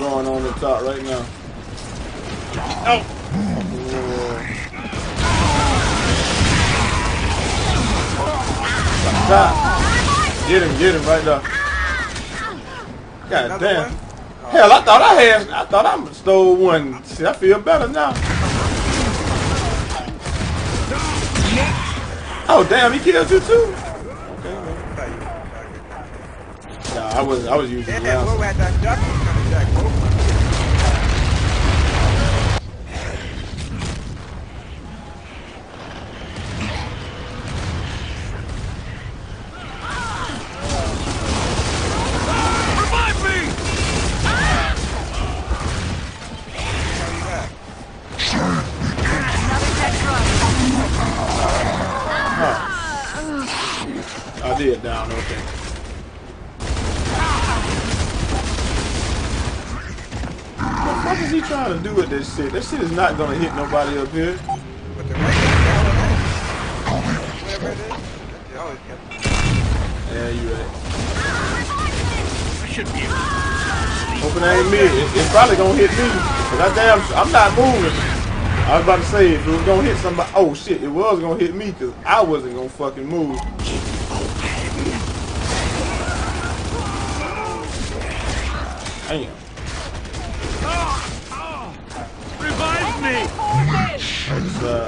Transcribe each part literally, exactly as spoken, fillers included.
going on the top right now. Oh! Stop. Get him, get him right there. God damn. Hell, I thought I had, I thought I stole one. See, I feel better now. Oh damn, he killed you too. Okay, man. Nah, I was, I was using it. I did down, okay. What the fuck is he trying to do with this shit? That shit is not gonna hit nobody up here. Yeah, you right. Hoping that ain't me. It, it's probably gonna hit me. Cause I damn, I'm not moving. I was about to say if it was gonna hit somebody. Oh shit, it was gonna hit me because I wasn't gonna fucking move. Damn. Revive me! That's, uh,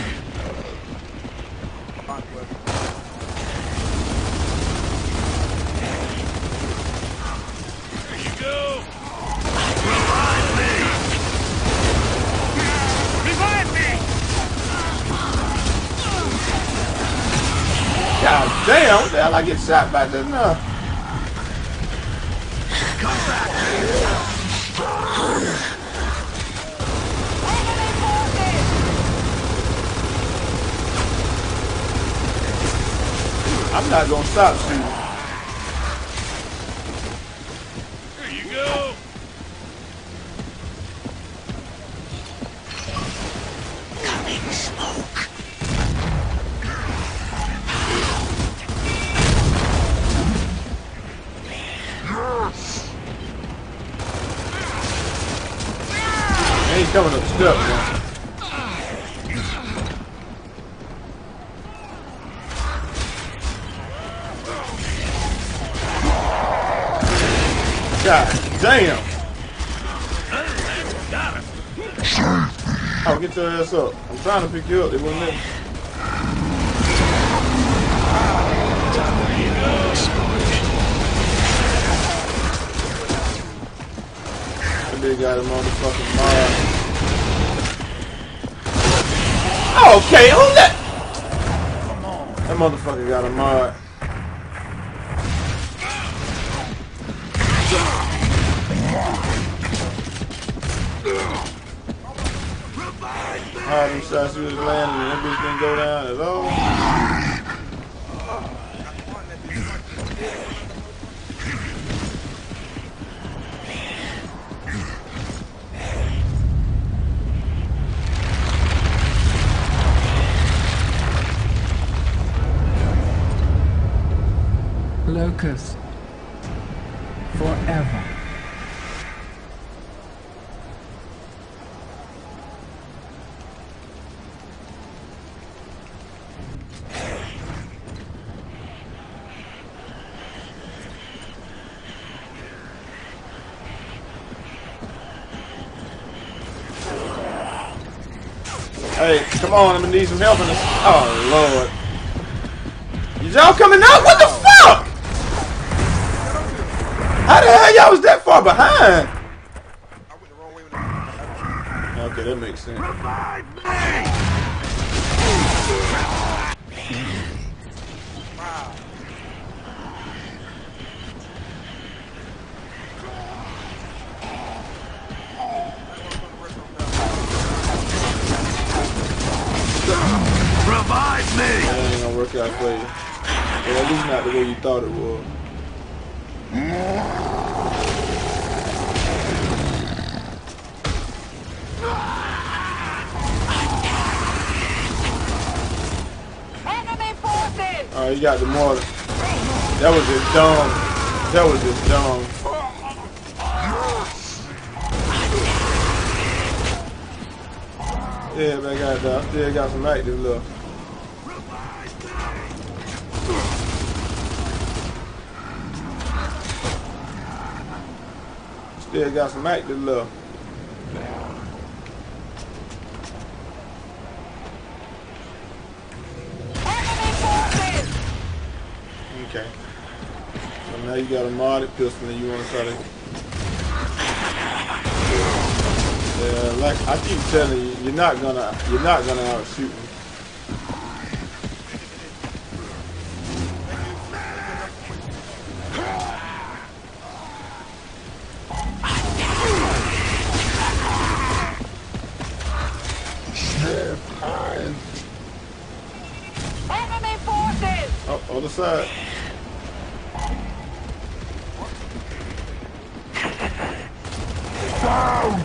There you go! Revive me! Revive me! God damn, what the hell I get shot by this now? Come back! I'm not gonna stop shooting. There you go! Coming smoke. Ain't coming up steps, man. God damn! Oh, get your ass up. I'm trying to pick you up. They wouldn't let me. That big got a motherfucking mod. Okay, who's that? That motherfucker got a mod. All them shots you was landing and that bitch didn't go down at all. Locust. Forever. Hey, come on, I'm gonna need some help in this. Oh, Lord. Y'all coming out? What the fuck? How the hell y'all was that far behind? Okay, that makes sense. Revive me! That ain't gonna work out for you. Well, at least not the way you thought it would. Enemy forces! Alright, you got the mortar. That was just dumb. That was just dumb. Yeah, man, I got that. I still got some active left. Still got some active left. Okay. So now you got a modded pistol and you want to try to... Yeah, like I keep telling you, you're not gonna, you're not gonna outshoot me. Enemy forces! Oh, other side. Down!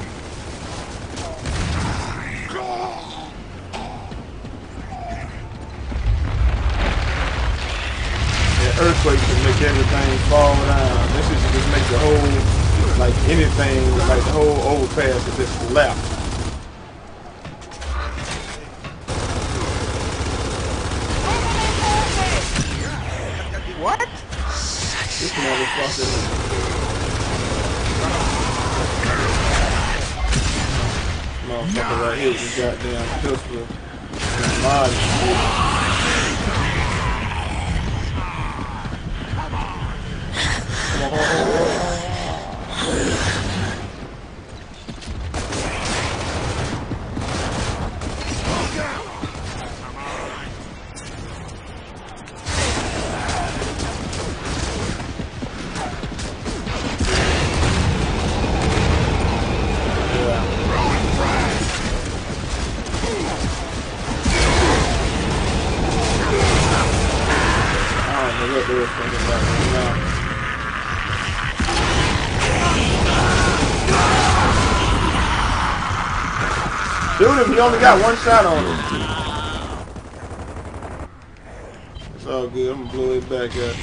Earthquake can make everything fall down. This is just make the whole, like anything, like the whole overpass is just collapse. What? This motherfucker. Motherfucker right here with this goddamn pistol. Mod. Shoot him, he only got one shot on him. It's all good, I'm gonna blow it back up.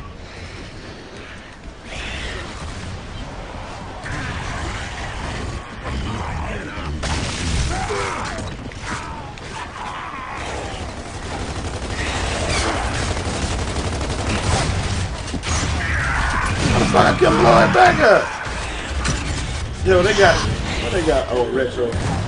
I can blow it back up. Yo, they got, what they got? Oh, retro.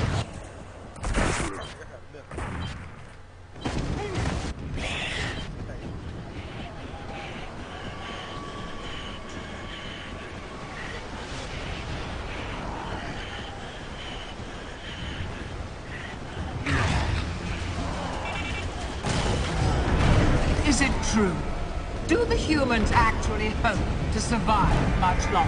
Is it true? Do the humans actually hope to survive much longer?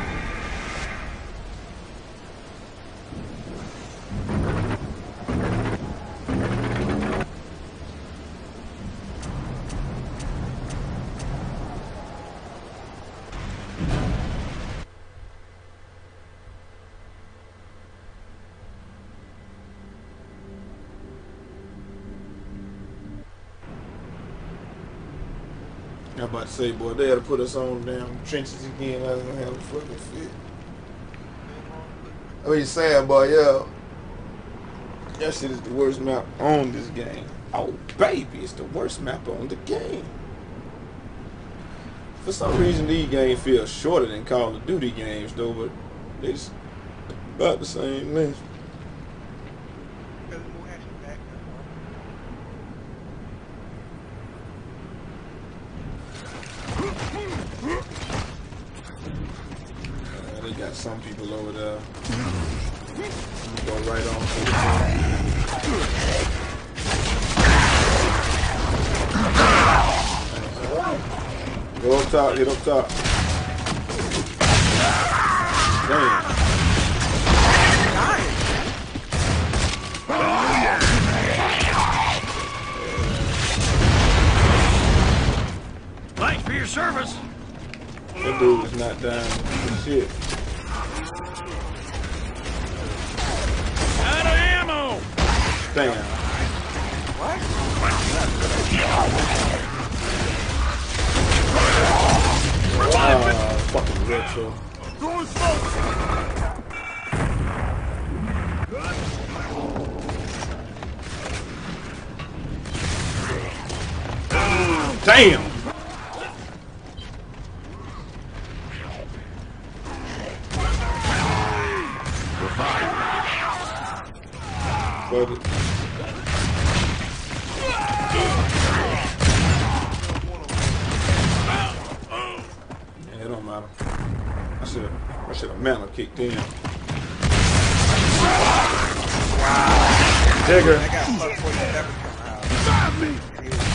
I'm about to say, boy, they had to put us on damn trenches again. I was gonna have a fucking fit. I mean, sad, boy, yeah. That shit is the worst map on this game. Oh, baby, it's the worst map on the game. For some reason, these games feel shorter than Call of Duty games, though, but they just about the same length. They got some people over there. I'm gonna go right on to the Go up top, hit up top. Damn. Thanks for your service. That dude is not down for shit. Out of ammo. Damn. What? Ah, fucking retro. Throwing smoke. Damn. Fuck it. Yeah, it don't matter. I should have I should have mana kicked in. Digger. I got plus forty-seven coming out. And he was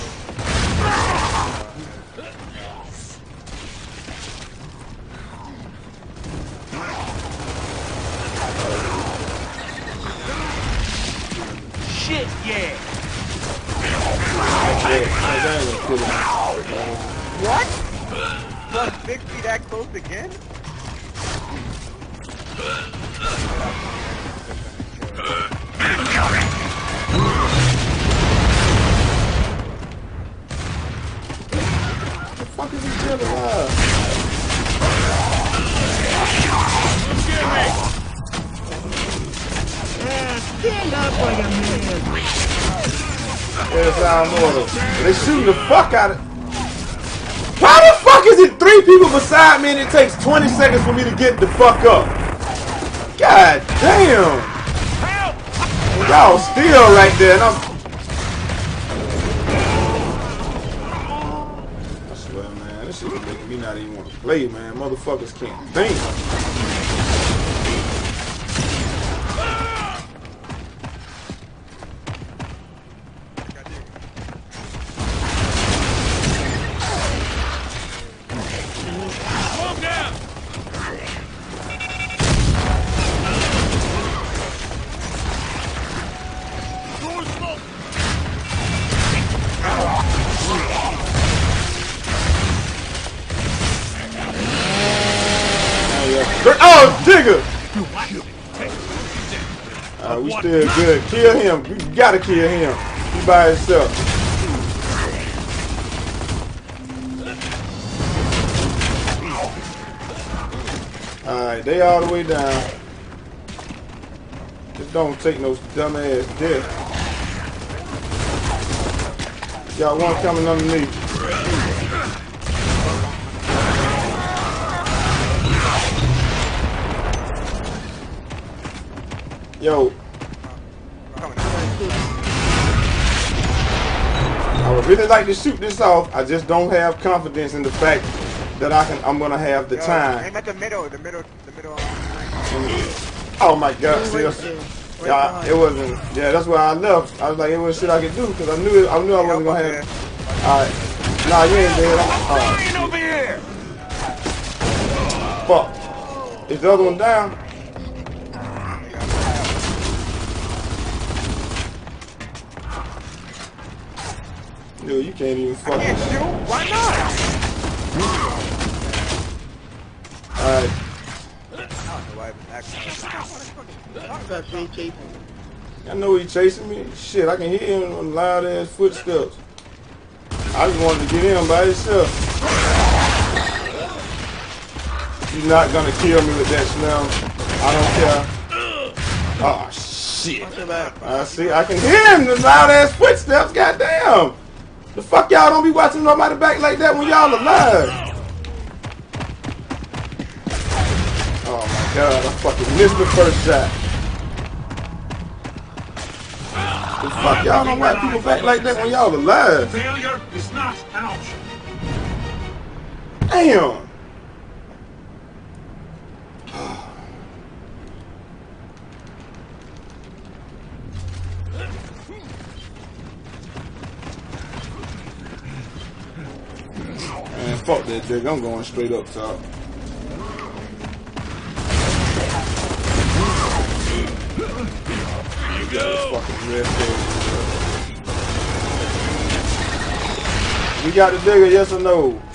Shit, yeah. what? Plus sixty that close again? What the fuck is he still alive? Stand up like a man. There's our mortal. They shooting the fuck out of. Why the fuck is it three people beside me and it takes twenty seconds for me to get the fuck up? God damn. Y'all still right there and I'm. I swear, man, this shit is making me not even want to play, man. Motherfuckers can't think. Oh, digger! Uh, we still good. Kill him. You gotta kill him. He by himself. Alright, they all the way down. Just don't take no dumbass death. Got one coming underneath. Yo, I would really like to shoot this off. I just don't have confidence in the fact that I can. I'm gonna have the Yo, time. aim at the middle, the middle, the middle. Oh my God! See, yeah, it wasn't. Yeah, that's why I left. I was like, it was shit I could do because I knew it, I knew I wasn't gonna have. All right, nah, you ain't dead. Flying over here. Fuck. Is the other one down? Dude, you can't even fucking Can't shoot? Why not? Alright. I don't know why I'm actually. I know he chasing me. Shit, I can hear him on loud ass footsteps. I just wanted to get him by himself. You're not gonna kill me with that smell. I don't care. Oh shit. I see, I can hear him, the loud ass footsteps, goddamn. The fuck y'all don't be watching nobody back like that when y'all alive. Oh my God, I fucking missed the first shot. The fuck y'all don't watch people back like that when y'all alive. Failure is not an option. Damn. Man, fuck that dick. I'm going straight up top. You go. Fucking red face. We got the digger, yes or no?